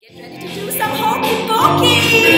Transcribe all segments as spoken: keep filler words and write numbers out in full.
Get ready to do some hokey pokey.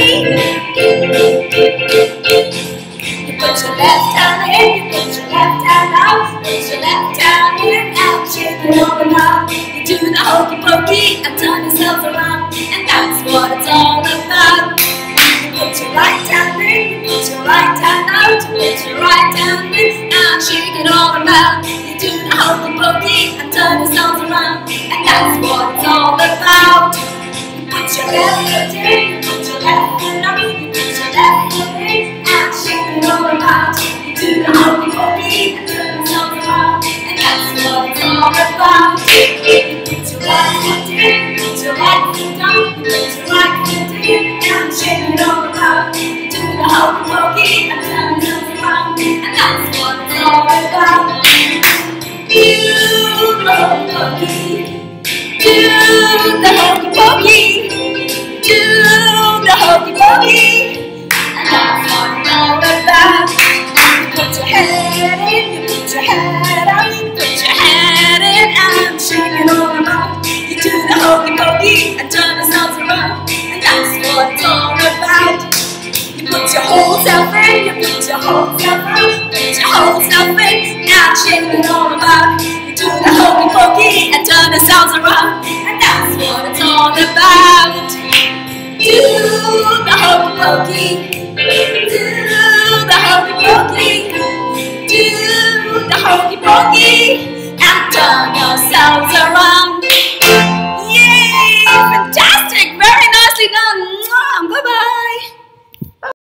You put your left hand in, you put your left hand out, put your left hand in, out, shake it all around. You do the hokey pokey and turn yourself around, and that's what it's all about. You put your right hand in, you put your right hand out, you put your right hand in, out, shake it all around. You do the hokey pokey and turn yourself around, and that's what it's all about. Put your left foot in, put your left foot out, you put your left foot in, and shake it all around. You do the hokey pokey and turn yourself around, and that's what it's all about. You put your right foot in, put your right foot out, you put your right foot in, and shake it all around. You do the hokey pokey and turn yourself around, and that's what it's all about. You do the hokey pokey. Do the hokey pokey, do the hokey pokey, and that's what it's all about. You put your head in, you put your head out, you put your head in, and shake it all around. You do the hokey pokey and turn yourself around, and that's what it's all about. You put your whole self in, you put your whole self out, put your whole self in, and shake it all about. Do the hokey pokey and turn yourselves around, and that's what it's all about. Do the hokey pokey.